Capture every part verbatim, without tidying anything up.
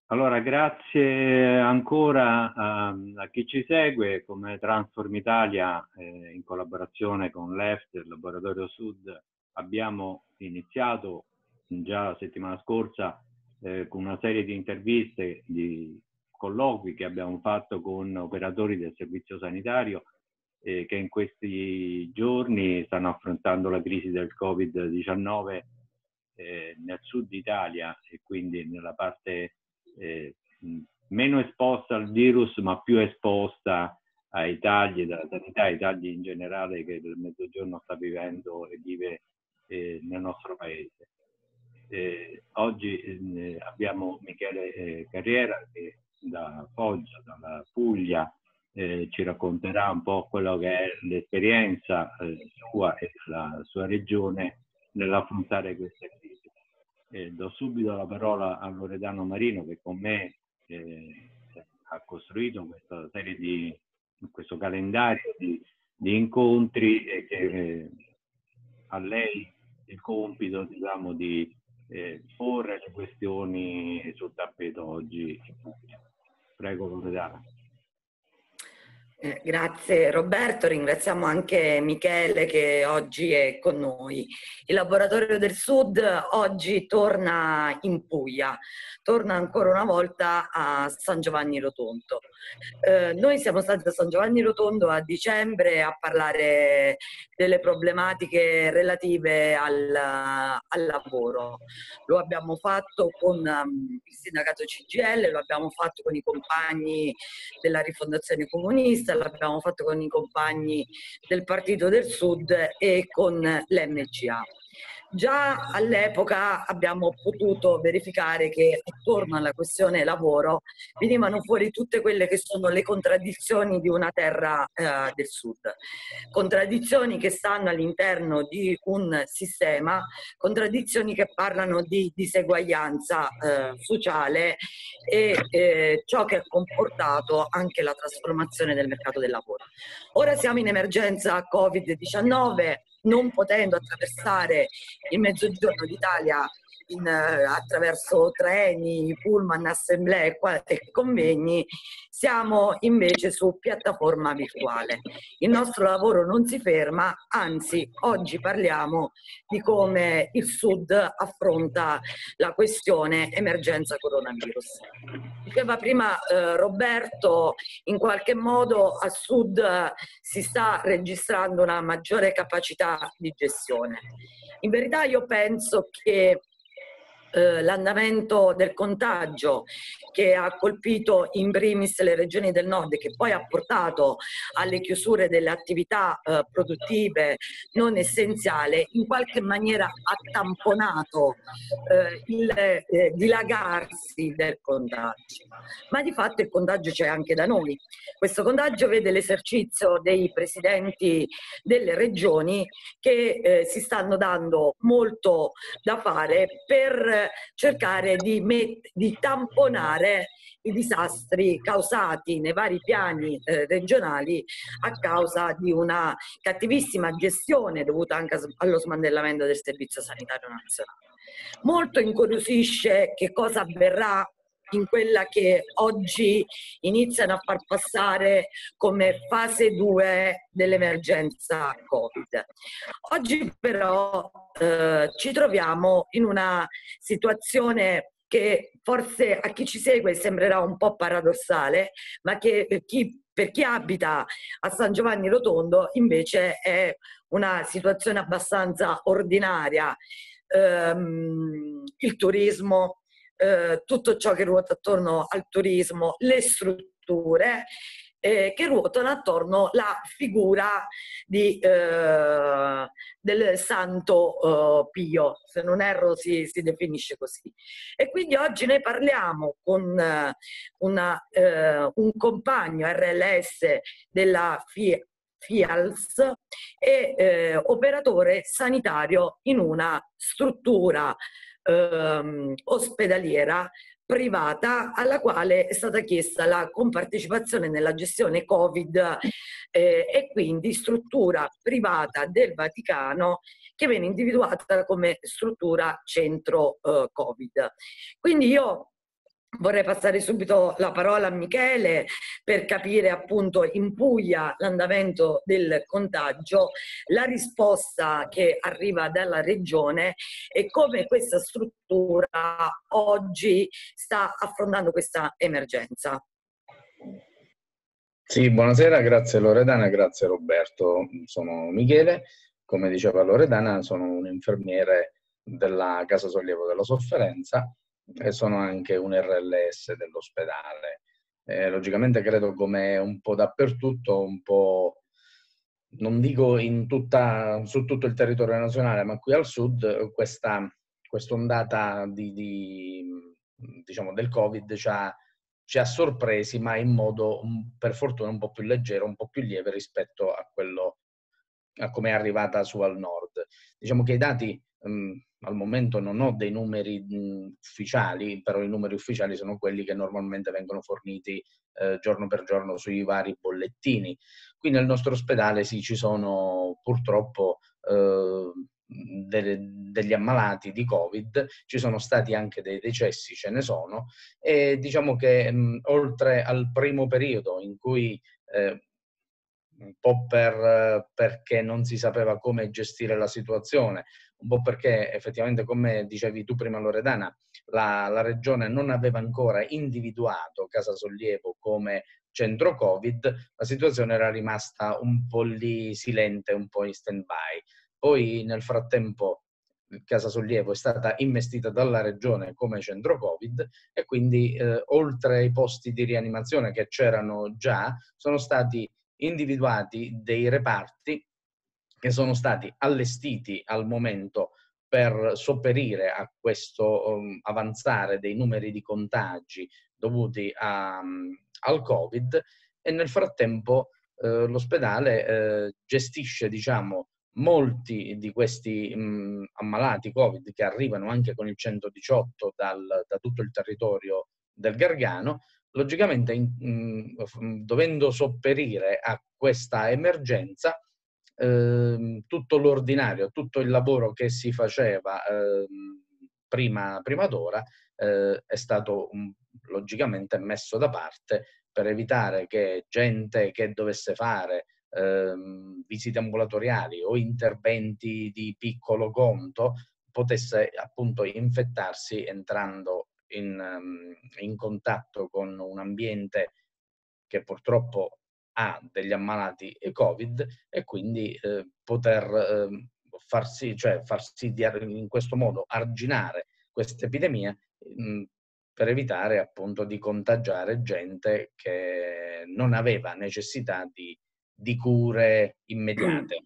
Allora, grazie ancora a, a chi ci segue. Come Transform Italia, eh, in collaborazione con l'E F T, il Laboratorio Sud, abbiamo iniziato già la settimana scorsa eh, con una serie di interviste, di colloqui che abbiamo fatto con operatori del servizio sanitario eh, che in questi giorni stanno affrontando la crisi del Covid diciannove eh, nel sud Italia, e quindi nella parte eh, meno esposta al virus ma più esposta ai tagli della sanità, ai tagli in generale che il Mezzogiorno sta vivendo e vive eh, nel nostro paese. Eh, oggi eh, abbiamo Michele eh, Carriera che da Foggia, dalla Puglia, eh, ci racconterà un po' quello che è l'esperienza eh, sua e della sua regione nell'affrontare questa crisi. Eh, do subito la parola a Loredano Marino che con me eh, ha costruito questa serie di questo calendario di, di incontri e che eh, a lei il compito, diciamo, di eh, porre le questioni sul tappeto oggi in Puglia. Prego Loredana. Eh, grazie Roberto, ringraziamo anche Michele che oggi è con noi. Il Laboratorio del Sud oggi torna in Puglia, torna ancora una volta a San Giovanni Rotondo. Eh, noi siamo stati a San Giovanni Rotondo a dicembre a parlare delle problematiche relative al, al lavoro. Lo abbiamo fatto con um, il sindacato C G I L, lo abbiamo fatto con i compagni della Rifondazione Comunista, l'abbiamo fatto con i compagni del Partito del Sud e con l'M G A. Già all'epoca abbiamo potuto verificare che attorno alla questione lavoro venivano fuori tutte quelle che sono le contraddizioni di una terra eh, del Sud, contraddizioni che stanno all'interno di un sistema, contraddizioni che parlano di diseguaglianza eh, sociale e eh, ciò che ha comportato anche la trasformazione del mercato del lavoro. Ora siamo in emergenza Covid diciannove, non potendo attraversare il mezzogiorno d'Italia in, eh, attraverso treni, pullman, assemblee e convegni, siamo invece su piattaforma virtuale. Il nostro lavoro non si ferma, anzi oggi parliamo di come il Sud affronta la questione emergenza coronavirus. Diceva prima eh, Roberto, in qualche modo al Sud eh, si sta registrando una maggiore capacità di gestione. In verità io penso che eh, l'andamento del contagio che ha colpito in primis le regioni del nord e che poi ha portato alle chiusure delle attività eh, produttive non essenziali, in qualche maniera ha tamponato eh, il eh, dilagarsi del contagio. Ma di fatto il contagio c'è anche da noi. Questo contagio vede l'esercizio dei presidenti delle regioni che eh, si stanno dando molto da fare per cercare di, di tamponare i disastri causati nei vari piani eh, regionali a causa di una cattivissima gestione dovuta anche allo smantellamento del Servizio Sanitario Nazionale. Molto incuriosisce che cosa avverrà in quella che oggi iniziano a far passare come fase due dell'emergenza Covid. Oggi però eh, ci troviamo in una situazione che forse a chi ci segue sembrerà un po' paradossale, ma che per chi, per chi abita a San Giovanni Rotondo invece è una situazione abbastanza ordinaria. Ehm, il turismo, eh, tutto ciò che ruota attorno al turismo, le strutture eh, che ruotano attorno alla figura di, eh, del Santo eh, Pio, se non erro si, si definisce così. E quindi oggi noi parliamo con eh, una, eh, un compagno R L S della FIA, FIALS e eh, operatore sanitario in una struttura ehm, ospedaliera privata alla quale è stata chiesta la compartecipazione nella gestione Covid eh, e quindi struttura privata del Vaticano che viene individuata come struttura centro eh, Covid. Quindi io Vorrei passare subito la parola a Michele per capire appunto in Puglia l'andamento del contagio, la risposta che arriva dalla regione e come questa struttura oggi sta affrontando questa emergenza. Sì, buonasera, grazie Loredana, grazie Roberto. Sono Michele, come diceva Loredana, sono un infermiere della Casa Sollievo della Sofferenza e sono anche un R L S dell'ospedale. Eh, logicamente credo, come un po' dappertutto, un po', non dico in tutta, su tutto il territorio nazionale, ma qui al sud, questa quest'ondata di, di, diciamo, del Covid ci ha, ci ha sorpresi, ma in modo per fortuna un po' più leggero, un po' più lieve rispetto a quello a come è arrivata su al nord. Diciamo che i dati, mh, al momento non ho dei numeri mh, ufficiali, però i numeri ufficiali sono quelli che normalmente vengono forniti eh, giorno per giorno sui vari bollettini. Qui nel nostro ospedale sì, ci sono purtroppo eh, delle, degli ammalati di Covid, ci sono stati anche dei decessi, ce ne sono, e diciamo che mh, oltre al primo periodo in cui eh, un po' per, perché non si sapeva come gestire la situazione, un po' perché effettivamente, come dicevi tu prima Loredana, la, la regione non aveva ancora individuato Casa Sollievo come centro Covid, la situazione era rimasta un po' lì silente, un po' in stand-by. Poi nel frattempo Casa Sollievo è stata investita dalla regione come centro Covid e quindi eh, oltre ai posti di rianimazione che c'erano già, sono stati individuati dei reparti che sono stati allestiti al momento per sopperire a questo um, avanzare dei numeri di contagi dovuti a, um, al Covid, e nel frattempo eh, l'ospedale eh, gestisce, diciamo, molti di questi mh, ammalati Covid che arrivano anche con il centodiciotto dal, da tutto il territorio del Gargano. Logicamente, in, mh, dovendo sopperire a questa emergenza, eh, tutto l'ordinario, tutto il lavoro che si faceva eh, prima, prima d'ora eh, è stato um, logicamente messo da parte per evitare che gente che dovesse fare eh, visite ambulatoriali o interventi di piccolo conto potesse appunto infettarsi entrando in, um, in contatto con un ambiente che purtroppo ha degli ammalati Covid, e quindi eh, poter eh, far sì, cioè far sì di in questo modo arginare questa epidemia mh, per evitare appunto di contagiare gente che non aveva necessità di, di cure immediate.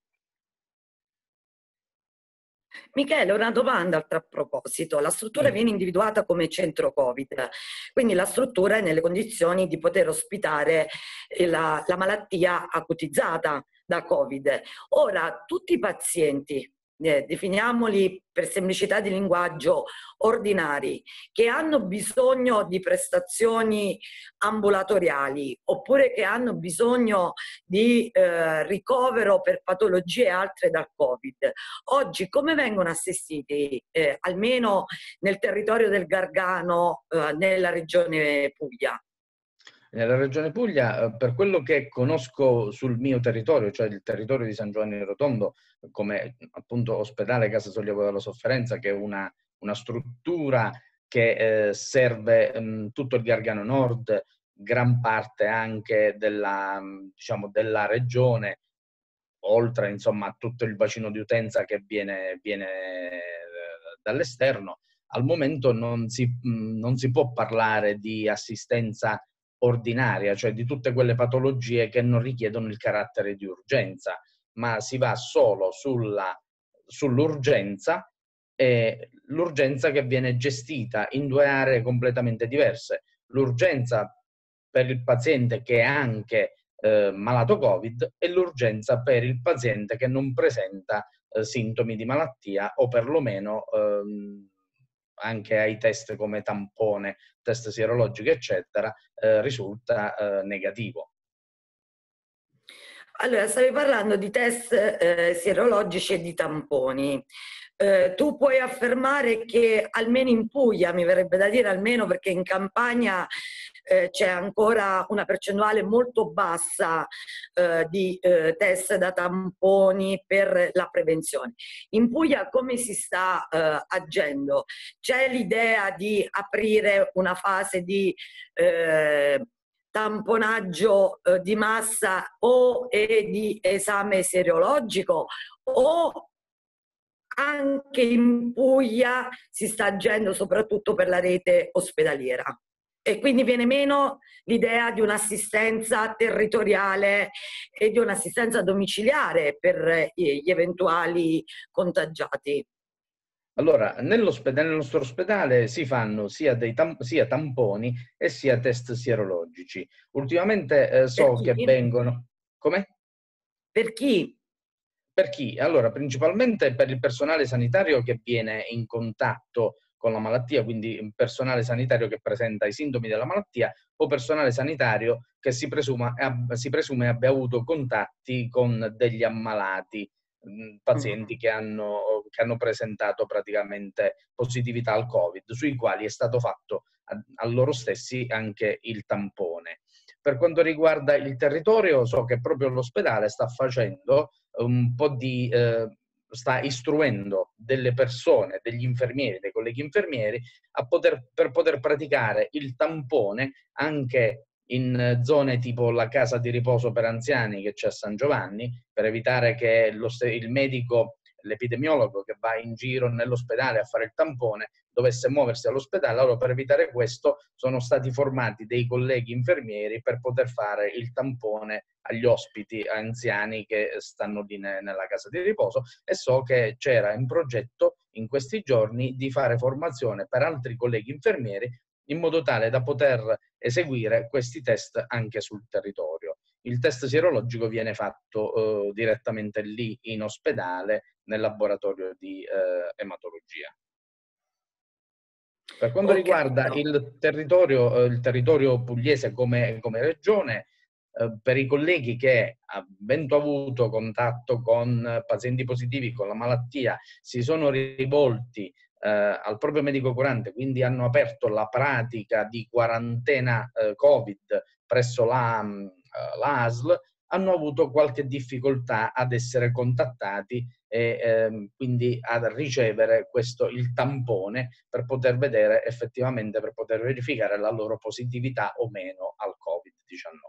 Michele, una domanda a tal proposito. La struttura viene individuata come centro Covid, quindi la struttura è nelle condizioni di poter ospitare la, la malattia acutizzata da Covid. Ora, tutti i pazienti, eh, definiamoli per semplicità di linguaggio, ordinari, che hanno bisogno di prestazioni ambulatoriali oppure che hanno bisogno di eh, ricovero per patologie altre dal Covid, oggi come vengono assistiti, eh, almeno nel territorio del Gargano, eh, nella regione Puglia? Nella regione Puglia, per quello che conosco sul mio territorio, cioè il territorio di San Giovanni Rotondo, come appunto ospedale Casa Sollievo della Sofferenza, che è una, una struttura che eh, serve mh, tutto il Gargano Nord, gran parte anche della, diciamo, della regione, oltre insomma a tutto il bacino di utenza che viene, viene eh, dall'esterno. Al momento non si, mh, non si può parlare di assistenza ordinaria, cioè di tutte quelle patologie che non richiedono il carattere di urgenza, ma si va solo sulla, sull'urgenza, e l'urgenza che viene gestita in due aree completamente diverse. L'urgenza per il paziente che è anche eh, malato Covid e l'urgenza per il paziente che non presenta eh, sintomi di malattia o perlomeno ehm, anche ai test come tampone, test sierologici, eccetera, eh, risulta eh, negativo. Allora, stavi parlando di test eh, sierologici e di tamponi. Eh, tu puoi affermare che almeno in Puglia, mi verrebbe da dire almeno perché in Campania eh, c'è ancora una percentuale molto bassa eh, di eh, test da tamponi per la prevenzione. In Puglia come si sta eh, agendo? C'è l'idea di aprire una fase di eh, tamponaggio eh, di massa o e di esame serologico, o anche in Puglia si sta agendo soprattutto per la rete ospedaliera e quindi viene meno l'idea di un'assistenza territoriale e di un'assistenza domiciliare per gli eventuali contagiati? Allora, nel nostro ospedale si fanno sia, dei tam sia tamponi e sia test sierologici. Ultimamente eh, so che vengono... Come? Per chi? Per chi? Allora, principalmente per il personale sanitario che viene in contatto con la malattia, quindi personale sanitario che presenta i sintomi della malattia, o personale sanitario che si, presuma, si presume abbia avuto contatti con degli ammalati, mh, pazienti che hanno, che hanno presentato praticamente positività al Covid, sui quali è stato fatto a, a loro stessi anche il tampone. Per quanto riguarda il territorio, so che proprio l'ospedale sta facendo un po' di... Eh, sta istruendo delle persone, degli infermieri, dei colleghi infermieri, a poter, per poter praticare il tampone anche in zone tipo la casa di riposo per anziani che c'è a San Giovanni, per evitare che lo, il medico, l'epidemiologo che va in giro nell'ospedale a fare il tampone dovesse muoversi all'ospedale. Allora, per evitare questo sono stati formati dei colleghi infermieri per poter fare il tampone agli ospiti anziani che stanno lì nella casa di riposo, e so che c'era in progetto in questi giorni di fare formazione per altri colleghi infermieri in modo tale da poter eseguire questi test anche sul territorio. Il test sierologico viene fatto eh, direttamente lì in ospedale nel laboratorio di eh, ematologia. Per quanto okay. riguarda il territorio, eh, il territorio pugliese come, come regione, eh, per i colleghi che, avendo avuto contatto con pazienti positivi con la malattia, si sono rivolti eh, al proprio medico curante, quindi hanno aperto la pratica di quarantena eh, Covid presso la, la A S L, hanno avuto qualche difficoltà ad essere contattati e ehm, quindi a ricevere questo, il tampone, per poter vedere effettivamente, per poter verificare la loro positività o meno al Covid diciannove.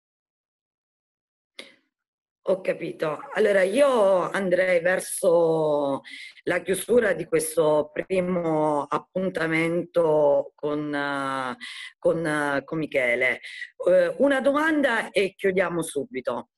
Ho capito. Allora io andrei verso la chiusura di questo primo appuntamento con, con, con Michele. Uh, una domanda e chiudiamo subito.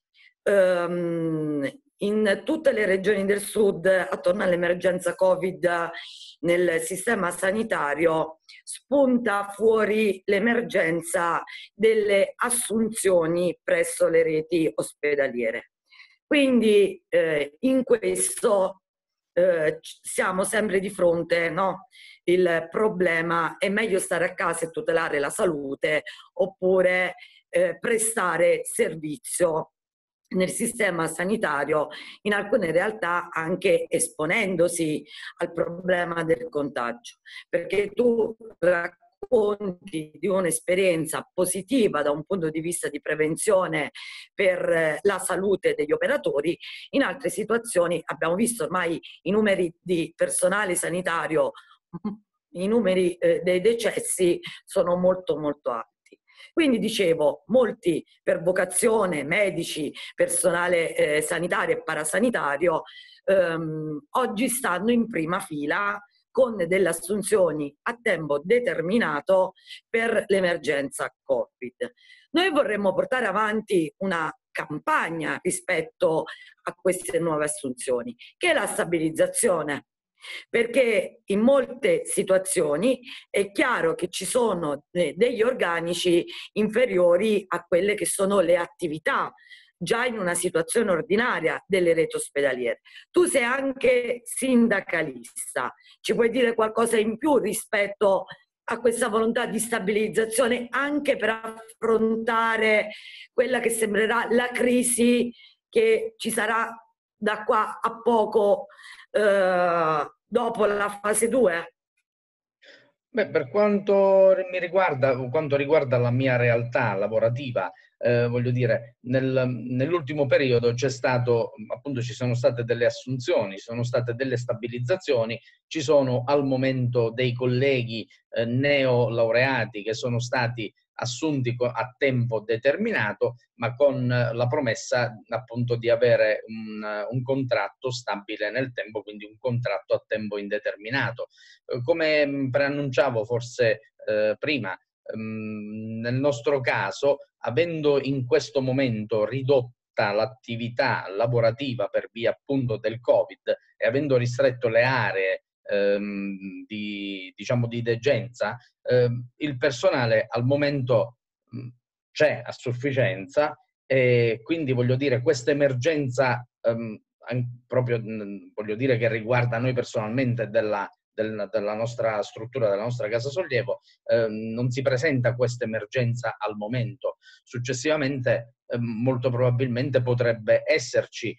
Um, in tutte le regioni del sud, attorno all'emergenza Covid nel sistema sanitario, spunta fuori l'emergenza delle assunzioni presso le reti ospedaliere. Quindi eh, in questo eh, siamo sempre di fronte, no? Il problema è meglio stare a casa e tutelare la salute oppure eh, prestare servizio nel sistema sanitario, in alcune realtà anche esponendosi al problema del contagio, perché tu racconti di un'esperienza positiva da un punto di vista di prevenzione per la salute degli operatori. In altre situazioni abbiamo visto ormai i numeri di personale sanitario, i numeri eh, dei decessi sono molto molto alti. Quindi dicevo, molti per vocazione, medici, personale eh, sanitario e parasanitario, ehm, oggi stanno in prima fila con delle assunzioni a tempo determinato per l'emergenza Covid. Noi vorremmo portare avanti una campagna rispetto a queste nuove assunzioni, che è la stabilizzazione. Perché in molte situazioni è chiaro che ci sono degli organici inferiori a quelle che sono le attività già in una situazione ordinaria delle reti ospedaliere. Tu sei anche sindacalista, ci puoi dire qualcosa in più rispetto a questa volontà di stabilizzazione anche per affrontare quella che sembrerà la crisi che ci sarà da qua a poco eh, dopo la fase due? Beh, per quanto mi riguarda, quanto riguarda la mia realtà lavorativa, eh, voglio dire, nel, nell'ultimo periodo c'è stato, appunto, ci sono state delle assunzioni, ci sono state delle stabilizzazioni, ci sono al momento dei colleghi eh, neolaureati che sono stati assunti a tempo determinato, ma con la promessa appunto di avere un, un contratto stabile nel tempo, quindi un contratto a tempo indeterminato. Come preannunciavo forse eh, prima, ehm, nel nostro caso, avendo in questo momento ridotta l'attività lavorativa per via appunto del Covid e avendo ristretto le aree ehm, di, diciamo, di degenza, ehm, il personale al momento c'è a sufficienza e quindi voglio dire questa emergenza ehm, proprio mh, voglio dire che riguarda noi personalmente della Del, della nostra struttura, della nostra casa sollievo, eh, non si presenta questa emergenza al momento. Successivamente eh, molto probabilmente potrebbe esserci,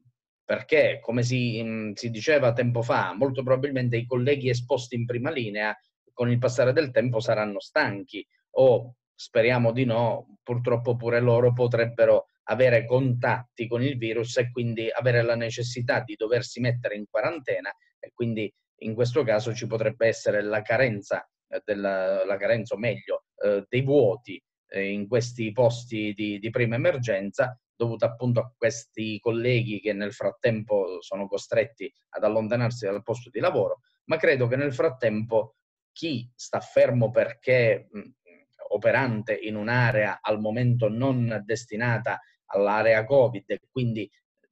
perché come si, mh, si diceva tempo fa, molto probabilmente i colleghi esposti in prima linea con il passare del tempo saranno stanchi o, speriamo di no, purtroppo pure loro potrebbero avere contatti con il virus e quindi avere la necessità di doversi mettere in quarantena e quindi in questo caso ci potrebbe essere la carenza, eh, della, la carenza o meglio, eh, dei vuoti eh, in questi posti di, di prima emergenza, dovuta appunto a questi colleghi che nel frattempo sono costretti ad allontanarsi dal posto di lavoro, ma credo che nel frattempo chi sta fermo perché mh, operante in un'area al momento non destinata all'area Covid e quindi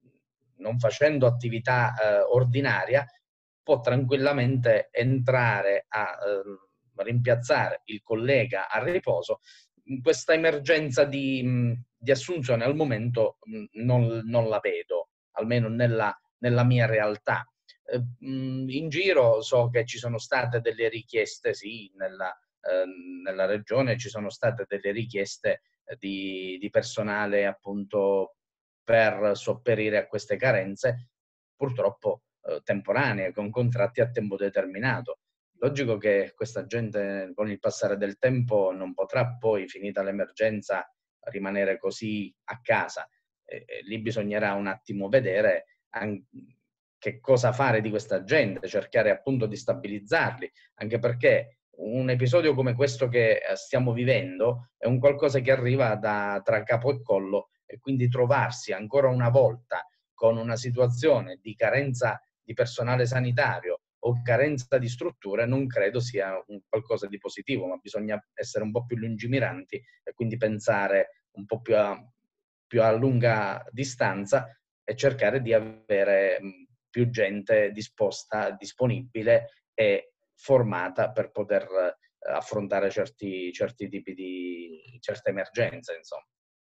non facendo attività eh, ordinaria, può tranquillamente entrare a eh, rimpiazzare il collega a riposo. Questa emergenza di, mh, di assunzione al momento mh, non, non la vedo, almeno nella, nella mia realtà. Eh, mh, in giro so che ci sono state delle richieste, sì, nella, eh, nella regione ci sono state delle richieste di, di personale appunto per sopperire a queste carenze, purtroppo eh, temporanee, con contratti a tempo determinato. Logico che questa gente con il passare del tempo non potrà poi, finita l'emergenza, rimanere così a casa. E, e lì bisognerà un attimo vedere anche che cosa fare di questa gente, cercare appunto di stabilizzarli, anche perché un episodio come questo che stiamo vivendo è un qualcosa che arriva da tra capo e collo e quindi trovarsi ancora una volta con una situazione di carenza di personale sanitario o carenza di strutture non credo sia un qualcosa di positivo, ma bisogna essere un po' più lungimiranti e quindi pensare un po' più a, più a lunga distanza e cercare di avere più gente disposta, disponibile e formata per poter eh, affrontare certi, certi tipi di certe emergenze, insomma.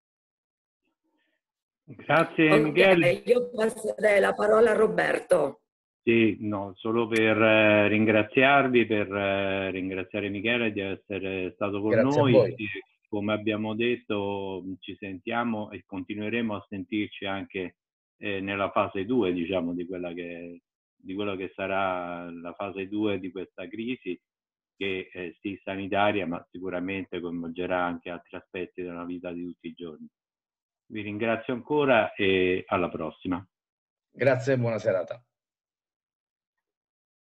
Grazie Ok, Michele. io passerei la parola a Roberto. Sì, no, solo per eh, ringraziarvi, per eh, ringraziare Michele di essere stato con Grazie a noi. voi. E, come abbiamo detto, ci sentiamo e continueremo a sentirci anche eh, nella fase due, diciamo, di quella che, di quello che sarà la fase due di questa crisi, che è sì sanitaria, ma sicuramente coinvolgerà anche altri aspetti della vita di tutti i giorni. Vi ringrazio ancora e alla prossima. Grazie e buona serata.